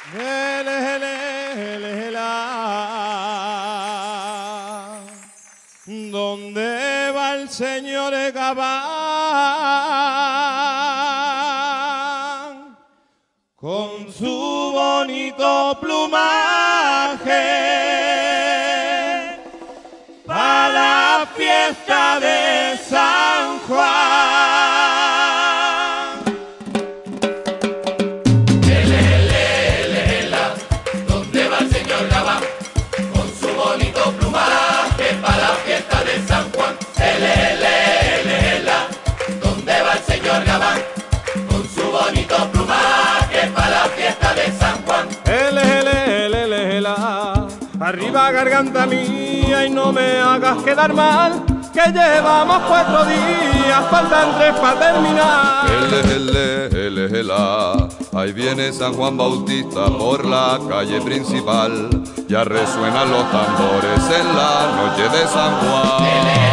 ¿Dónde va el señor Gabán con su bonito plumaje para la fiesta de San Juan? ¿Dónde va el señor Gabán con su bonito plumaje para la fiesta de San Juan? ¿Dónde va el señor Gabán con su bonito plumaje para la fiesta de San Juan? Arriba garganta mía y no me hagas quedar mal, que llevamos 4 días, faltan 3 para terminar. Ahí viene San Juan Bautista por la calle principal, ya resuenan los tambores en la noche de San Juan.